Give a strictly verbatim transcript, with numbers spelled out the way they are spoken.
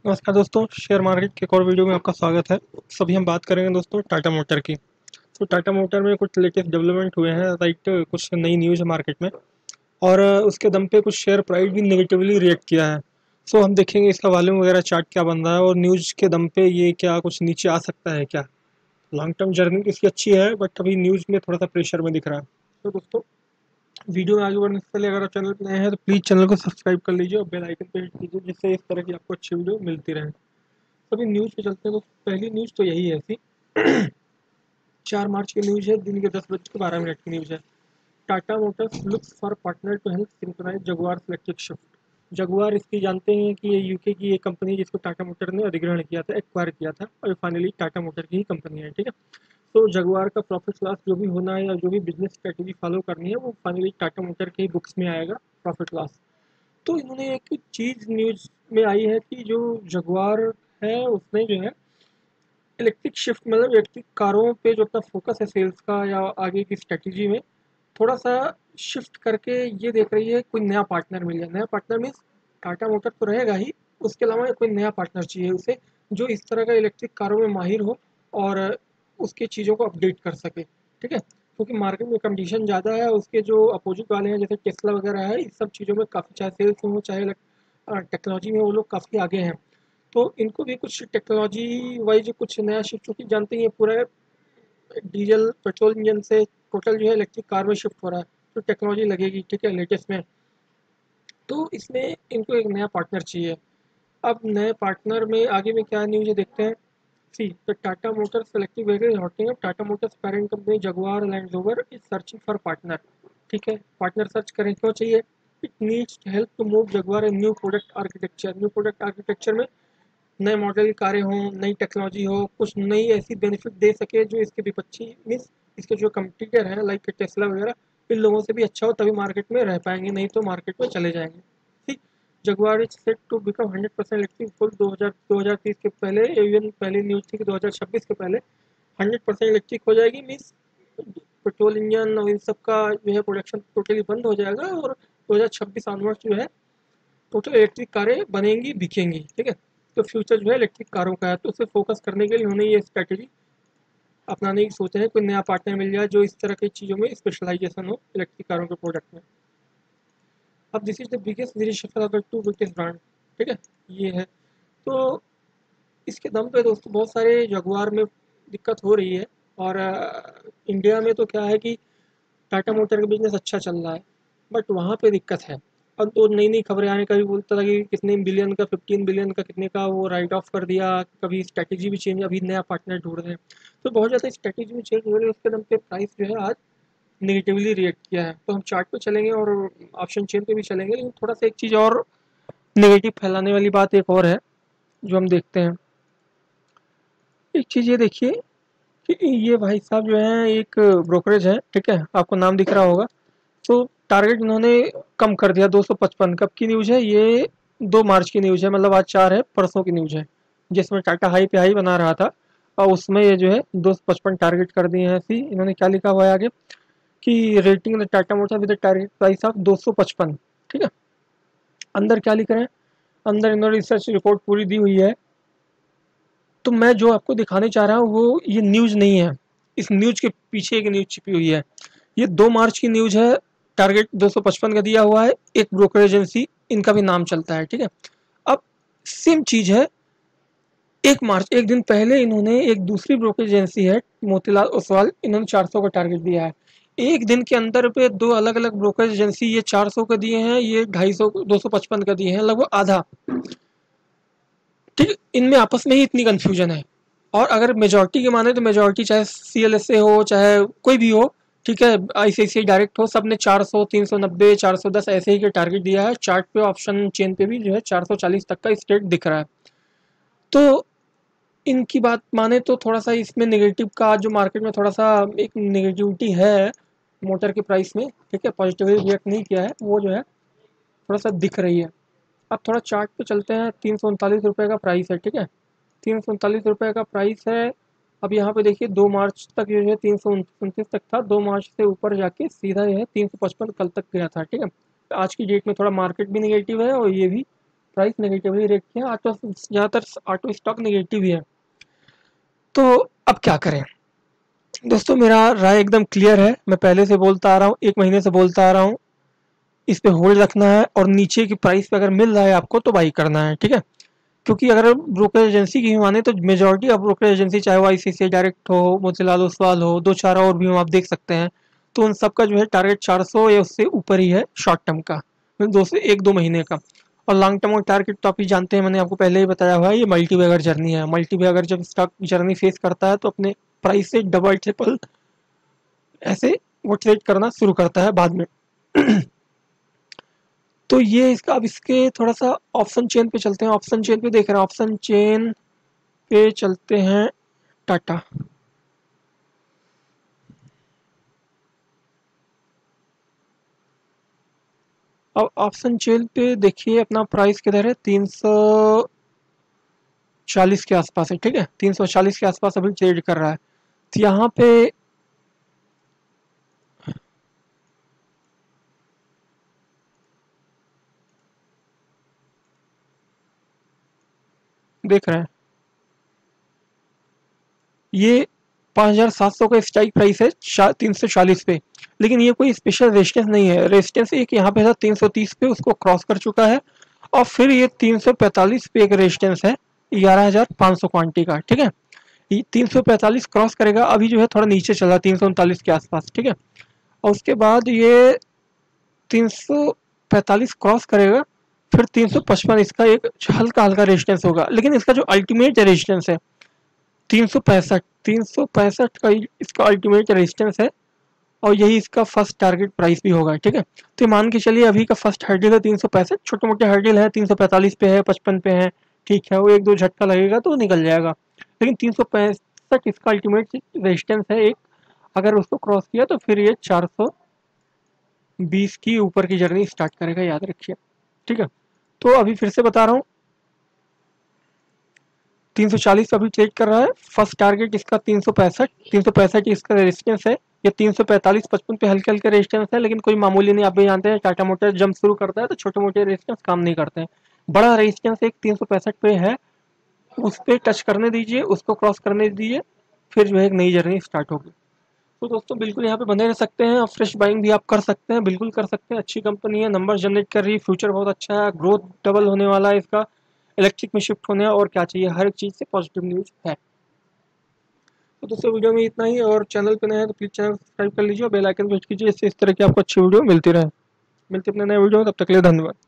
नमस्कार दोस्तों, share market के एक और वीडियो में आपका स्वागत है। सभी हम बात करेंगे दोस्तों टाटा मोटर की। तो टाटा मोटर में कुछ लेटेस्ट डेवलपमेंट हुए हैं, राइट। कुछ नई न्यूज़ है मार्केट में और उसके दम पे कुछ शेयर प्राइस भी नेगेटिवली रिएक्ट किया है। सो हम देखेंगे इसका वॉल्यूम वगैरह चार्ट क्या बन रहा है और न्यूज़ के दम पे ये क्या कुछ नीचे आ सकता है क्या। लॉन्ग टर्म जर्नी इसकी अच्छी है बट अभी न्यूज़ में थोड़ा सा प्रेशर में दिख रहा है। तो दोस्तों, वीडियो में आगे बढ़ने से पहले अगर आप चैनल पर नए हैं तो प्लीज़ चैनल को सब्सक्राइब कर लीजिए और बेल आइकन पे हिट कीजिए, जिससे इस तरह की आपको अच्छी वीडियो मिलती रहे। अभी न्यूज़ पे चलते हैं तो पहली न्यूज़ तो यही है ऐसी। चार मार्च की न्यूज़ है, दिन के दस बज के बारह मिनट की न्यूज़ है। Tata Motors looks for partner to help synchronise Jaguar electric shift. Jaguar इसकी जानते हैं कि ये यूके की एक कंपनी है जिसको टाटा मोटर ने अधिग्रहण किया था, एक्वायर किया था और फाइनली टाटा मोटर की ही कंपनी है, ठीक है। तो जगुआर का प्रॉफिट लॉस जो भी होना है या जो भी बिजनेस स्ट्रेटेजी फॉलो करनी है वो फाइनली टाटा मोटर के ही बुक्स में आएगा, प्रॉफिट लॉस। तो इन्होंने एक चीज़ न्यूज़ में आई है कि जो जगुआर है उसने जो है इलेक्ट्रिक शिफ्ट मतलब इलेक्ट्रिक कारों पे जो अपना फोकस है सेल्स का या आगे की स्ट्रेटजी में थोड़ा सा शिफ्ट करके ये देख रही है कोई नया पार्टनर मिल जाए। नया पार्टनर मीन्स टाटा मोटर तो रहेगा ही, उसके अलावा कोई नया पार्टनर चाहिए उसे जो इस तरह का इलेक्ट्रिक कारों में माहिर हो और उसके चीज़ों को अपडेट कर सके, ठीक है। क्योंकि मार्केट में कंपटीशन ज़्यादा है, उसके जो अपोजिट वाले हैं जैसे टेस्ला वगैरह है, इस सब चीज़ों में काफ़ी, चाहे सेल्स में हो चाहे टेक्नोलॉजी में, वो लोग काफ़ी आगे हैं। तो इनको भी कुछ टेक्नोलॉजी वाइज कुछ नया शिफ्ट, चूँकि जानते ही हैं पूरा डीजल पेट्रोल इंजन से टोटल जो है इलेक्ट्रिक कार में शिफ्ट हो रहा है, तो टेक्नोलॉजी लगेगी, ठीक है, लेटेस्ट में। तो इसमें इनको एक नया पार्टनर चाहिए। अब नए पार्टनर में आगे में क्या न्यूज़ है देखते हैं। See the Tata Motors electric vehicle hotting up, Tata Motors parent company Jaguar Land Rover is searching for partner. ठीक है, पार्टनर सर्च करें, क्यों चाहिए? It needs to help to move Jaguar in new product architecture. New product architecture में नए model की कारें हों, नई टेक्नोलॉजी हो, कुछ नई ऐसी बेनिफिट दे सके जो इसके विपक्षी मीन्स इसके जो कंपटीटर हैं लाइक टेस्ला वगैरह, इन लोगों से भी अच्छा हो, तभी मार्केट में रह पाएंगे, नहीं तो मार्केट में चले जाएंगे। ठीक। Jaguar is set to become hundred percent electric full दो हज़ार दो हज़ार तीस के पहले। इवन पहली न्यूज़ थी कि दो हज़ार छब्बीस के पहले हंड्रेड परसेंट इलेक्ट्रिक हो जाएगी, मीन्स पेट्रोल इंजन और इन सब का जो है प्रोडक्शन टोटली बंद हो जाएगा और दो हज़ार छब्बीस ऑनवर्ड्स जो है टोटल इलेक्ट्रिक कारें बनेंगी, बिकेंगी, ठीक है। तो फ्यूचर जो है इलेक्ट्रिक कारों का है, तो उसे फोकस करने के लिए उन्होंने ये स्ट्रैटेजी अपनाने की सोचा है, कोई नया पार्टनर मिल जाए जो इस तरह की चीज़ों में स्पेशलाइजेशन हो इलेक्ट्रिक कारों के प्रोडक्ट में। अब this is the biggest variation of the two biggest brand, ठीक है, ये है। तो इसके दम पे दोस्तों बहुत सारे जगुआर में दिक्कत हो रही है और अ, इंडिया में तो क्या है कि टाटा मोटर का बिजनेस अच्छा चल रहा है, बट वहाँ पे दिक्कत है। अब तो नई नई खबरें आने का भी बोलता था कि कितने बिलियन का, फिफ्टीन बिलियन का कितने का वो राइट ऑफ कर दिया, कभी स्ट्रैटेजी भी चेंज, अभी नया पार्टनर ढूंढ रहे हैं। तो बहुत ज़्यादा स्ट्रैटेजी भी चेंज हो रही है, उसके दम पे प्राइस जो है आज नेगेटिवली रिएक्ट किया है। तो हम चार्ट पे चलेंगे और ऑप्शन चेन पे भी चलेंगे, लेकिन थोड़ा सा एक चीज़ और नेगेटिव फैलाने वाली बात एक और है जो हम देखते हैं। एक चीज़ ये देखिए कि ये भाई साहब जो हैं एक ब्रोकरेज है, ठीक है, आपको नाम दिख रहा होगा। तो टारगेट इन्होंने कम कर दिया दो सौ पचपन। कब की न्यूज़ है ये? दो मार्च की न्यूज़ है, मतलब आज चार है, परसों की न्यूज़ है, जिसमें टाटा हाई पे हाई बना रहा था और उसमें ये जो है दो सौ पचपन टारगेट कर दिए हैं। सी इन्होंने क्या लिखा हुआ है आगे कि rating the Tata Motor with target price of दो सौ पचपन, ठीक है। अंदर क्या लिख रहे हैं? अंदर इन्होंने रिसर्च रिपोर्ट पूरी दी हुई है। तो मैं जो आपको दिखाने चाह रहा हूँ वो ये न्यूज़ नहीं है, इस न्यूज़ के पीछे एक न्यूज़ छिपी हुई है। ये दो मार्च की न्यूज़ है, टारगेट दो सौ पचपन का दिया हुआ है, एक ब्रोकर एजेंसी इनका भी नाम चलता है, ठीक है। अब सेम चीज़ है, एक मार्च एक दिन पहले इन्होंने एक दूसरी ब्रोकर एजेंसी है मोतीलाल ओसवाल, इन्होंने चार सौ का टारगेट दिया है। एक दिन के अंदर पे दो अलग अलग ब्रोकर एजेंसी ये चार सौ का दिए हैं, ये ढाई सौ दो सौ पचपन का दिए हैं, लगभग आधा। ठीक, इनमें आपस में ही इतनी कन्फ्यूजन है। और अगर मेजॉरिटी की माने तो मेजॉरिटी चाहे सी एल एस से हो चाहे कोई भी हो, ठीक है, आई सी आई सी आई डायरेक्ट हो, सब ने चार सौ, तीन सौ नब्बे, चार सौ दस ऐसे ही के टारगेट दिया है। चार्ट पे ऑप्शन चेन पे भी जो है चार सौ चालीस तक का स्टेट दिख रहा है। तो इनकी बात माने तो थोड़ा सा इसमें नेगेटिव का जो मार्केट में थोड़ा सा एक नेगेटिविटी है मोटर के प्राइस में, ठीक है, पॉजिटिवली रिएक्ट नहीं किया है, वो जो है थोड़ा सा दिख रही है। अब थोड़ा चार्ट पे चलते हैं। तीन सौ उनतालीस रुपये का प्राइस है, ठीक है, तीन सौ उनतालीस रुपये का प्राइस है। अब यहाँ पे देखिए दो मार्च तक जो है तीन सौ उनतीस तक था, दो मार्च से ऊपर जाके सीधा जो है तीन सौ पचपन कल तक गया था, ठीक है। आज की डेट में थोड़ा मार्केट भी निगेटिव है और ये भी प्राइस नेगेटिवली रेट किया, ऑटो ज़्यादातर ऑटो स्टॉक नेगेटिव ही है। तो अब क्या करें दोस्तों, मेरा राय एकदम क्लियर है, मैं पहले से बोलता आ रहा हूँ, एक महीने से बोलता आ रहा हूँ, इस पे होल्ड रखना है और नीचे की प्राइस पे अगर मिल रहा है आपको तो बाई करना है, ठीक है। क्योंकि अगर ब्रोकर एजेंसी की ही माने तो मेजॉरिटी ऑफ ब्रोकर एजेंसी, चाहे वो आईसीआईसीआई डायरेक्ट हो, मोतीलाल ओसवाल हो, दो चार और भी हो आप देख सकते हैं, तो उन सबका जो है टारगेट चार सौ या उससे ऊपर ही है शॉर्ट टर्म का, मतलब दो से एक दो महीने का। और लॉन्ग टर्म का टारगेट तो आप ही जानते हैं, मैंने आपको पहले ही बताया हुआ है, ये मल्टी बैगर जर्नी है। मल्टी बैगर जब स्टॉक जर्नी फेस करता है तो अपने प्राइस से डबल ट्रिपल ऐसे वो ट्रेड करना शुरू करता है बाद में। तो ये इसका, अब इसके थोड़ा सा ऑप्शन चेन पे चलते हैं। ऑप्शन चेन पे देख रहे हैं, ऑप्शन चेन पे चलते हैं टाटा। अब ऑप्शन चेन पे देखिए अपना प्राइस किधर है, तीन सौ चालीस के आसपास है, ठीक है, तीन सौ चालीस के आसपास अभी ट्रेड कर रहा है। तो यहाँ पे देख रहे हैं ये पाँच हज़ार सात सौ का स्ट्राइक प्राइस है तीन सौ चालीस पे, लेकिन ये कोई स्पेशल रेजिस्टेंस नहीं है। रेजिस्टेंस एक यहाँ पे था तीन सौ तीस पे, उसको क्रॉस कर चुका है, और फिर ये तीन सौ पैंतालीस पे एक रेजिस्टेंस है ग्यारह हज़ार पाँच सौ क्वांटिटी का, ठीक है। ये तीन सौ पैंतालीस क्रॉस करेगा, अभी जो है थोड़ा नीचे चला तीन सौ उनतालीस के आसपास, ठीक है। और उसके बाद ये तीन सौ पैंतालीस क्रॉस करेगा, फिर तीन सौ पचपन इसका एक हल्का हल्का रेजिस्टेंस होगा, लेकिन इसका जो अल्टीमेट रेजिस्टेंस है तीन सौ पैंसठ तीन सौ पैंसठ का इसका अल्टीमेट रेजिस्टेंस है, और यही इसका फर्स्ट टारगेट प्राइस भी होगा, ठीक है। तो मान के चलिए अभी का फर्स्ट हर्डल है तीन सौ पैंसठ, छोटे मोटे हर्डल है तीन सौ पैंतालीस पे है, पचपन पे है, ठीक है, वो एक दो झटका लगेगा तो निकल जाएगा, लेकिन तीन सौ पैंसठ इसका अल्टीमेट रेजिस्टेंस है एक, अगर उसको क्रॉस किया तो फिर ये चार सौ बीस की ऊपर की जर्नी स्टार्ट करेगा, याद रखिए, ठीक है। तो अभी फिर से बता रहा हूँ, तीन सौ चालीस अभी ट्रेड कर रहा है, फर्स्ट टारगेट इसका तीन सौ पैंसठ तीन सौ पैंसठ इसका रेजिस्टेंस है, ये तीन सौ पैंतालीस पचपन पे हल्के हल्के रेजिस्टेंस है, लेकिन कोई मामूली नहीं, आप भी जानते हैं टाटा मोटर जंप शुरू करता है तो छोटे मोटे रेजिस्टेंस काम नहीं करते हैं। बड़ा रेजिस्टेंस एक तीन सौ पैंसठ पे है, उस पर टच करने दीजिए, उसको क्रॉस करने दीजिए, फिर जो है एक नई जर्नी स्टार्ट होगी। तो दोस्तों बिल्कुल यहाँ पे बने रह सकते हैं, और फ्रेश बाइंग भी आप कर सकते हैं, बिल्कुल कर सकते हैं, अच्छी कंपनी है, नंबर जनरेट कर रही है, फ्यूचर बहुत अच्छा है, ग्रोथ डबल होने वाला है इसका, इलेक्ट्रिक में शिफ्ट होने, और क्या चाहिए, हर एक चीज़ से पॉजिटिव न्यूज़ है। तो दोस्तों वीडियो में इतना ही, और चैनल पे नए हैं तो प्लीज़ चैनल सब्सक्राइब कर लीजिए और बेल आइकन प्रेस कीजिए, इससे इस तरह की आपको अच्छी वीडियो मिलती रहे। मिलते अपने नए वीडियो में, तब तक के लिए धन्यवाद।